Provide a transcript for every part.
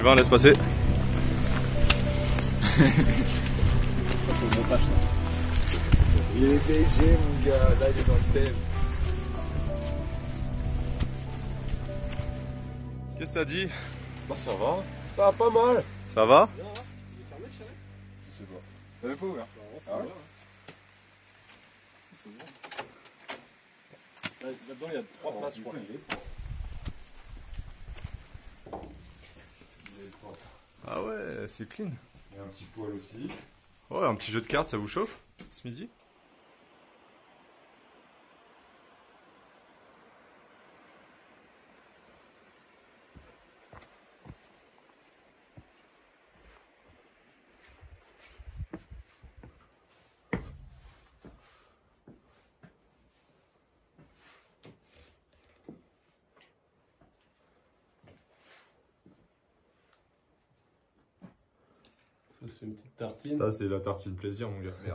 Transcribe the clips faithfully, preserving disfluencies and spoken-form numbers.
Sylvain, laisse passer. Ça c'est le montage ça. Il est B G mon gars, là il est dans le thème. Qu'est-ce que ça dit? Bah ça va, ça va pas mal. Ça va? Bien, hein. Il est fermé le chalet? Je sais pas. T'avais pas ouvert? Non, c'est ouvert. C'est bon. Là-dedans il y a trois places je crois. Ah ouais, c'est clean. Il y a un petit poêle aussi. Ouais, un petit jeu de cartes, ça vous chauffe ce midi? Ça se fait une petite tartine. Ça, c'est la tartine plaisir, mon gars. Merde.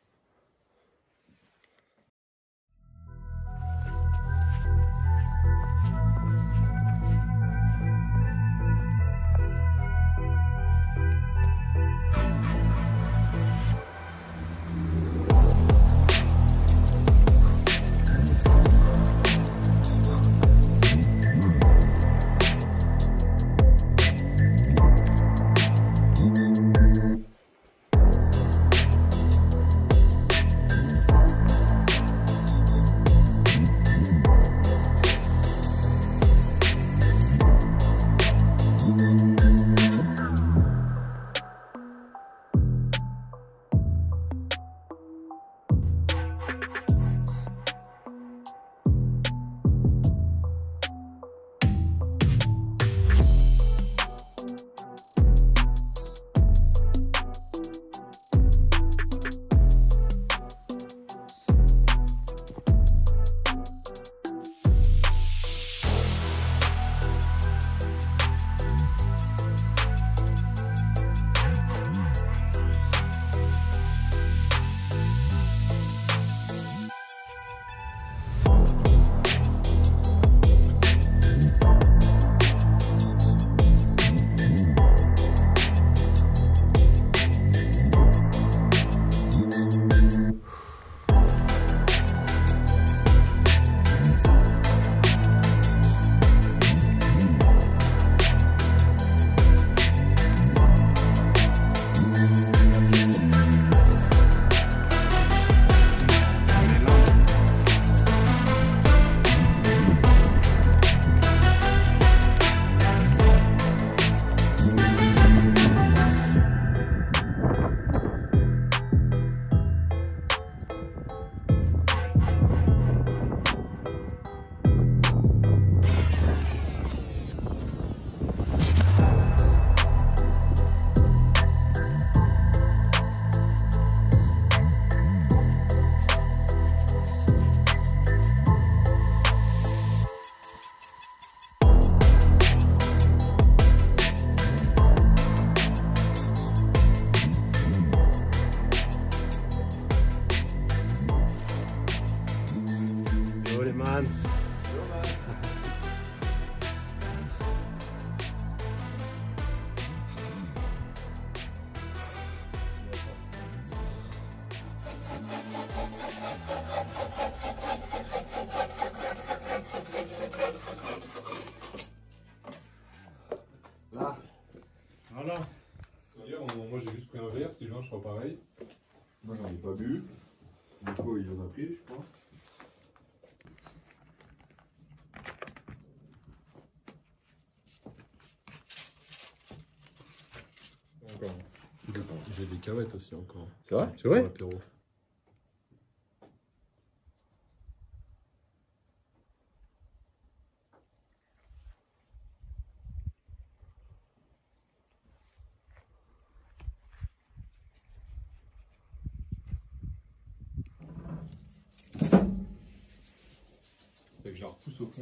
Allez man. Là. Voilà. Moi j'ai juste pris un verre, Sylvain je crois pareil. Moi j'en ai pas bu. Nico il en a pris je crois. Encore. J'ai des cahuètes aussi encore. C'est vrai? C'est vrai pour l'apéro. Fait que je la repousse au fond.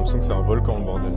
l'impression que c'est un volcan le bordel.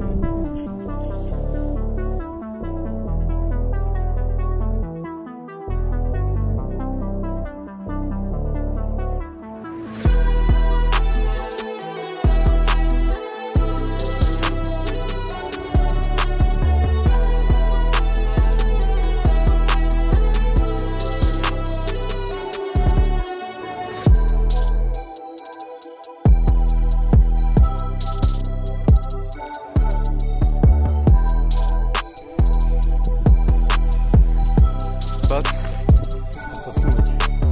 Ça fout, mec.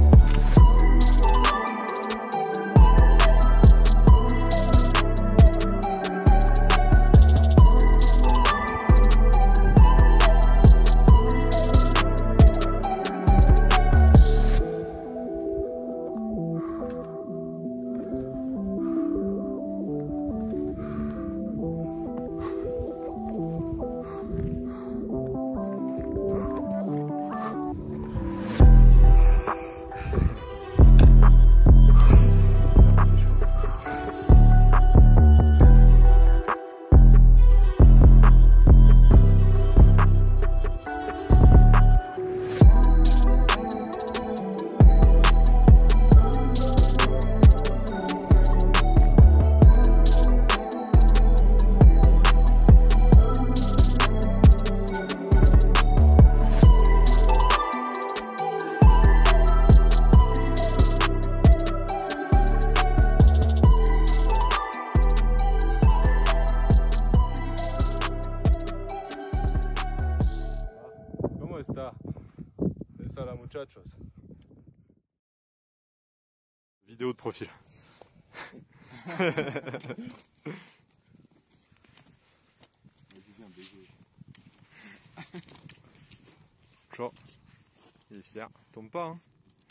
Está. Esa la muchachos. Vidéo de profil. Vas-y, viens baiser. Ciao. Il est fier. Tombe pas, hein.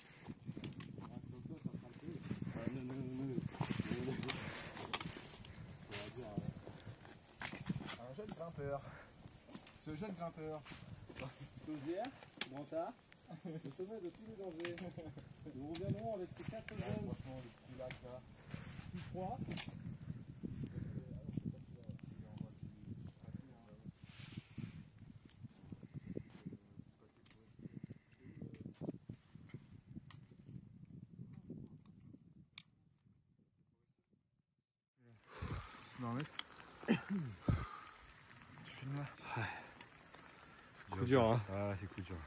Un jeune grimpeur. Ce jeune grimpeur. Chaudière, Branchard, le sommet de tous les dangers. Nous reviendrons avec ces quatre zones. Franchement, le petit lac là. Plus froid. Non, mec. Tu filmes là? C'est coup dur, hein. Ah, c'est coup dur.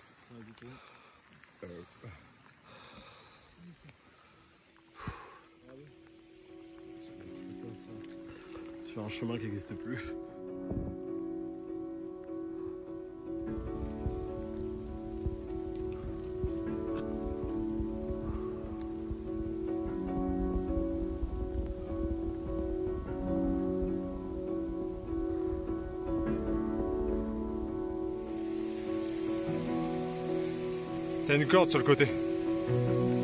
Sur un chemin qui n'existe plus. T'as une corde sur le côté.